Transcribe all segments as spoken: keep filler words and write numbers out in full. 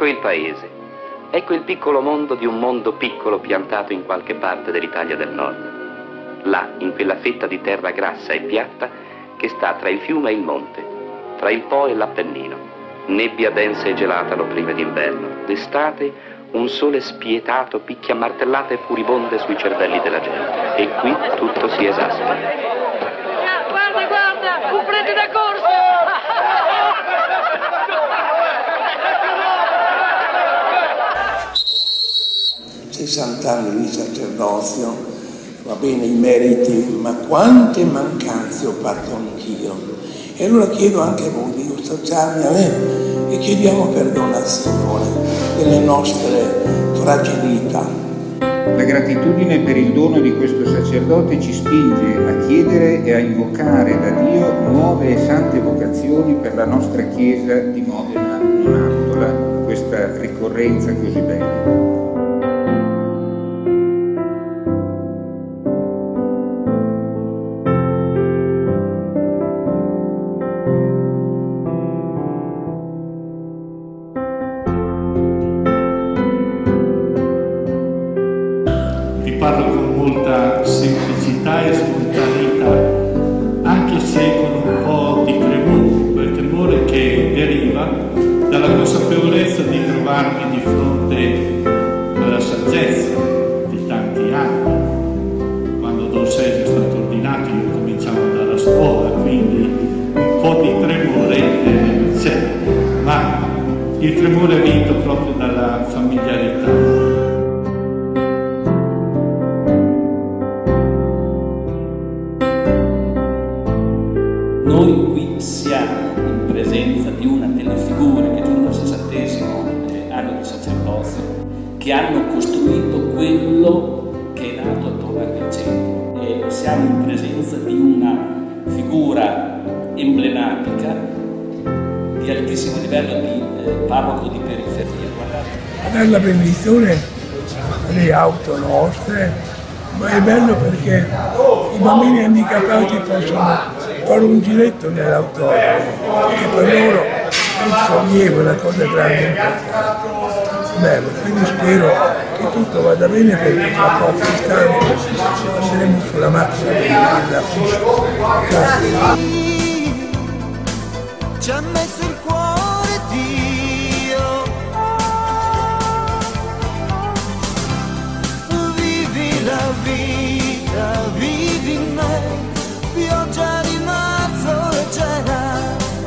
Ecco il paese, ecco il piccolo mondo di un mondo piccolo piantato in qualche parte dell'Italia del Nord. Là, in quella fetta di terra grassa e piatta che sta tra il fiume e il monte, tra il Po e l'Appennino. Nebbia densa e gelata l'opprime d'inverno. D'estate un sole spietato picchia martellate furibonde sui cervelli della gente. E qui tutto si esaspera. Guarda, guarda, un prete da corsa! sessanta anni di sacerdozio, va bene i meriti, ma quante mancanze ho fatto anch'io. E allora chiedo anche a voi di associarmi a me e chiediamo perdono al Signore delle nostre fragilità. La gratitudine per il dono di questo sacerdote ci spinge a chiedere e a invocare da Dio nuove e sante vocazioni per la nostra Chiesa di Modena Nonantola, in questa ricorrenza così bella. Parlo con molta semplicità e spontaneità, anche se con un po' di tremore, quel temore che deriva dalla consapevolezza di trovarmi di fronte alla saggezza di tanti anni. Quando Don Sergio è stato ordinato io cominciavo ad andare a scuola, quindi un po' di tremore eh, c'è, ma il tremore è vinto proprio dalla familiarità. Noi qui siamo in presenza di una delle figure che giunto al sessantesimo anno di sacerdozio che hanno costruito quello che è nato attorno al centro, e siamo in presenza di una figura emblematica di altissimo livello di eh, parroco di periferia. Guardate. A dare la benedizione alle auto nostre, ma è bello perché i bambini handicapati possono fare un giretto nell'autodromo, che per loro è il sollievo, è una cosa grande importante. Bello, quindi spero che tutto vada bene perché tra poco istante andremo sulla macchina della pista. Grazie. Ci ha messo il cuore Dio, vivi la vita, vivi in me, pioggia di marzo leggera,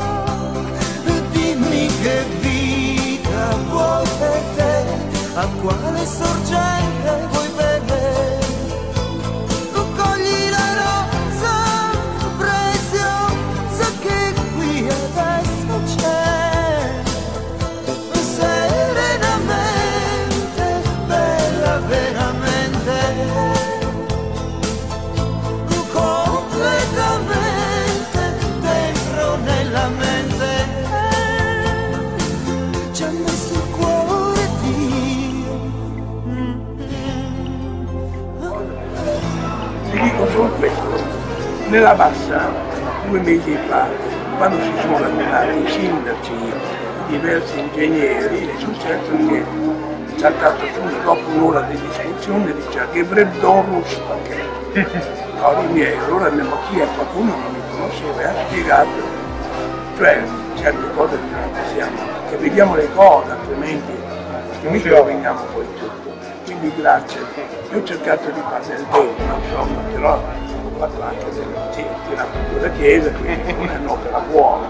dimmi che vita vuoi per te, a quale sorgente vuoi bere, cogli la rosa preziosa che qui adesso c'è, serenamente, bella veramente, completamente dentro nella mente, ci ha messo il cuore Dio. Ti dico solo questo, nella Bassa, due mesi fa, quando si sono radunati i sindaci, i diversi ingegneri, è successo che è saltato su dopo un'ora di discussione, diceva che Breddorus, perché cari miei, allora andiamo chi è, qualcuno non mi conosceva e ha spiegato, cioè certe cose non possiamo, che vediamo le cose, altrimenti mica roviniamo poi tutto. Quindi grazie, io ho cercato di fare del bene, insomma, però ho fatto anche delle sì, tirato della chiesa, quindi non è un'opera buona.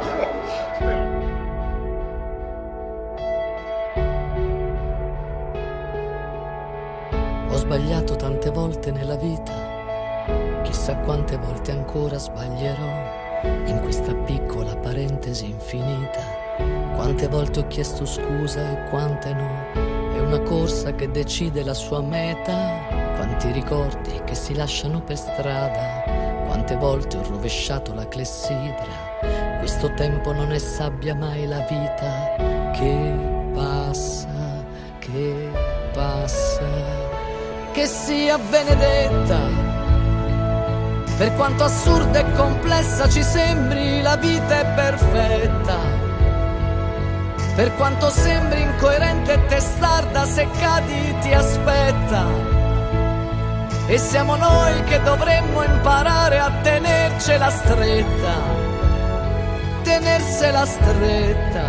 Ho sbagliato tante volte nella vita, chissà quante volte ancora sbaglierò in questa piccola parentesi infinita. Quante volte ho chiesto scusa e quante no. È una corsa che decide la sua meta. Quanti ricordi che si lasciano per strada. Quante volte ho rovesciato la clessidra. Questo tempo non è sabbia mai la vita che passa, che passa. Che sia benedetta, per quanto assurda e complessa ci sembri, la vita è perfetta. Per quanto sembri incoerente e testarda, se cadi ti aspetta. E siamo noi che dovremmo imparare a tenercela stretta, tenersela stretta.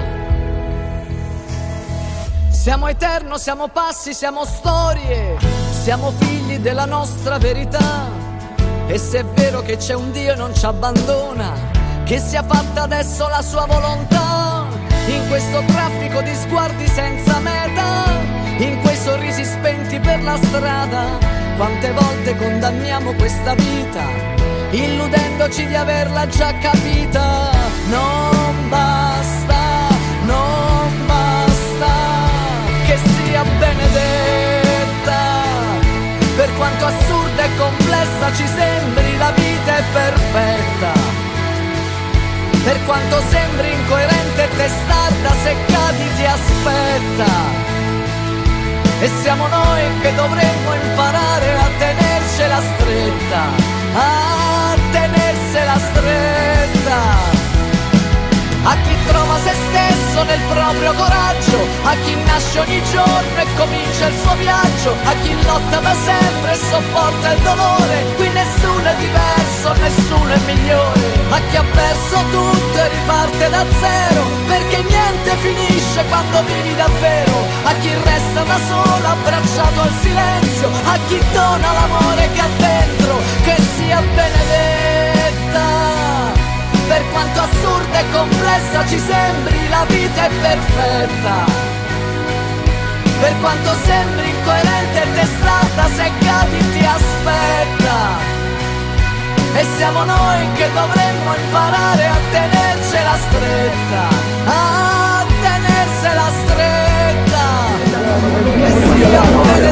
Siamo eterno, siamo passi, siamo storie, siamo figli della nostra verità. E se è vero che c'è un Dio e non ci abbandona, che sia fatta adesso la sua volontà. In questo traffico di sguardi senza meta, in quei sorrisi spenti per la strada, quante volte condanniamo questa vita, illudendoci di averla già capita. Non basta, non basta che sia benedetta. Per quanto assurda e complessa ci sembri, la vita è perfetta. Per quanto sembri incoerente e testarda, se cadi ti aspetta. E siamo noi che dovremmo imparare a tenercela stretta, a tenersela stretta. A chi trova se stesso nel proprio coraggio, a chi nasce ogni giorno e comincia il suo viaggio, a chi lotta da sempre e sopporta il dolore. Qui nessuno è diverso, nessuno è migliore. A chi ha perso tutto e riparte da zero, perché niente finisce quando vivi davvero. A chi resta da solo abbracciato al silenzio, a chi dona l'amore che ha dentro, che sia benedetta. Per quanto assurda e complessa ci sembri, la vita è perfetta. Per quanto sembri incoerente e testarda, se cadi ti aspetta. E siamo noi che dovremmo imparare a tenercela stretta, a tenersela stretta. Che sia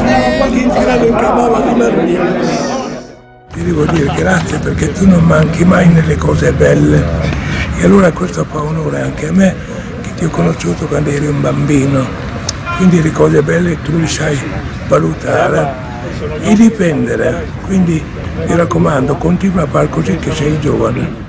benedetta. Ti devo dire grazie perché tu non manchi mai nelle cose belle, e allora questo fa onore anche a me che ti ho conosciuto quando eri un bambino, quindi le cose belle tu le sai valutare e difendere, quindi mi raccomando continua a fare così che sei giovane.